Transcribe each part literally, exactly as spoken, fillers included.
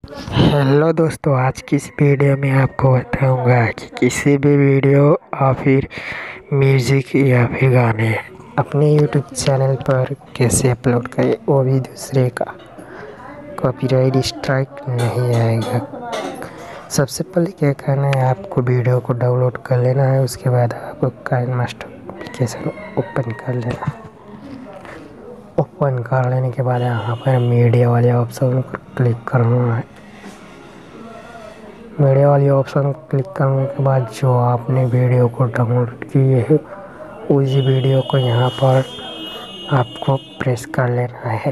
Hello दोस्तों, आज की इस वीडियो में आपको बताऊंगा कि किसी भी वीडियो या फिर म्यूज़िक या फिर गाने अपने यूट्यूब चैनल पर कैसे अपलोड करें, वो भी दूसरे का कॉपीराइट स्ट्राइक नहीं आएगा। सबसे पहले क्या करना है, आपको वीडियो को डाउनलोड कर लेना है। उसके बाद आपको काइनमास्टर एप्लीकेशन ओपन कर लेना है। ओपन कर लेने के बाद यहाँ पर मीडिया वाले ऑप्शन पर क्लिक करना है। मीडिया वाली ऑप्शन क्लिक करने के बाद जो आपने वीडियो को डाउनलोड किए है उसी वीडियो को यहाँ पर आपको प्रेस कर लेना है।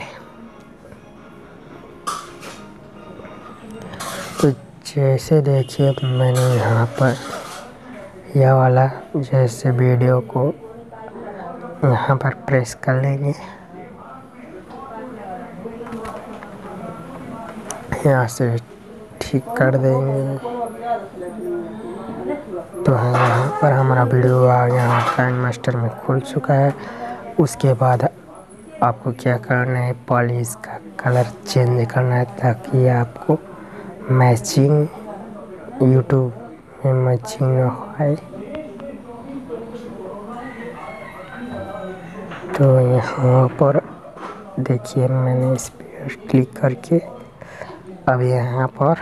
तो जैसे देखिए मैंने यहाँ पर यह वाला जैसे वीडियो को यहाँ पर प्रेस कर लेंगे। यहाँ से ठीक कर देंगे तो यहाँ पर हमारा वीडियो आ गया, काइनमास्टर में खुल चुका है। उसके बाद आपको क्या करना है, पहले इसका कलर चेंज करना है ताकि आपको मैचिंग यूट्यूब में मैचिंग न हो। तो यहाँ पर देखिए मैंने इस पर क्लिक करके अब यहाँ पर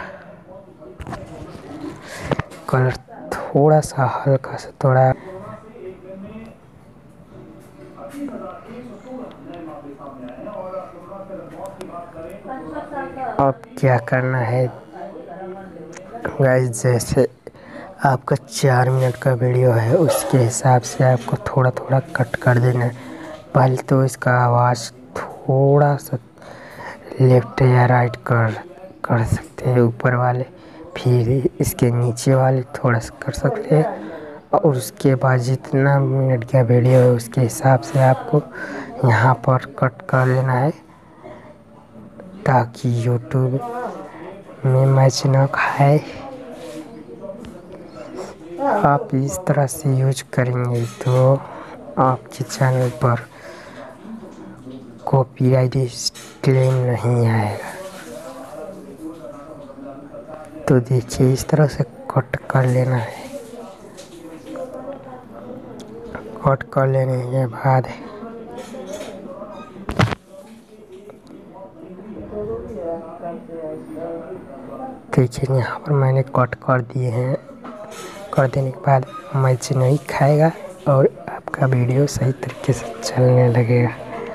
कलर थोड़ा सा हल्का सा थोड़ा अब क्या करना है गाइस, जैसे आपका चार मिनट का वीडियो है उसके हिसाब से आपको थोड़ा थोड़ा कट कर देना है। पहले तो इसका आवाज़ थोड़ा सा लेफ्ट या राइट कर कर सकते हैं ऊपर वाले, फिर इसके नीचे वाले थोड़ा सा कर सकते हैं। और उसके बाद जितना मिनट का वीडियो है उसके हिसाब से आपको यहाँ पर कट कर लेना है ताकि यूट्यूब में मैच ना खाए। आप इस तरह से यूज करेंगे तो आपके चैनल पर कॉपीराइट क्लेम नहीं आएगा। तो देखिए इस तरह से कट कर लेना है। कट कर लेने के बाद देखिए यहाँ पर मैंने कट कर दिए हैं। कर देने के बाद मैच नहीं खाएगा और आपका वीडियो सही तरीके से चलने लगेगा।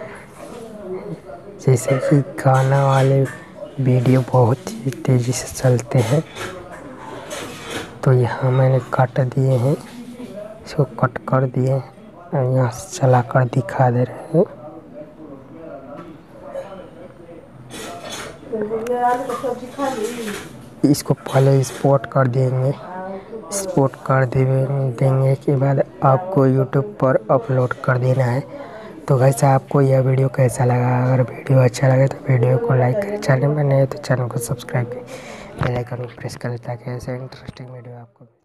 जैसे कि गाना वाले वीडियो बहुत ही तेज़ी से चलते हैं, तो यहाँ मैंने काट दिए हैं, इसको कट कर दिए और यहाँ से चला कर दिखा दे रहे हैं। इसको पहले स्पॉट कर देंगे। स्पॉट कर देंगे के बाद आपको यूट्यूब पर अपलोड कर देना है। तो वैसे आपको यह वीडियो कैसा लगा? अगर वीडियो अच्छा लगे तो वीडियो को लाइक करें, चैनल में नए तो चैनल को सब्सक्राइब करें, बेल आइकन को प्रेस करें ताकि ऐसे इंटरेस्टिंग वीडियो आपको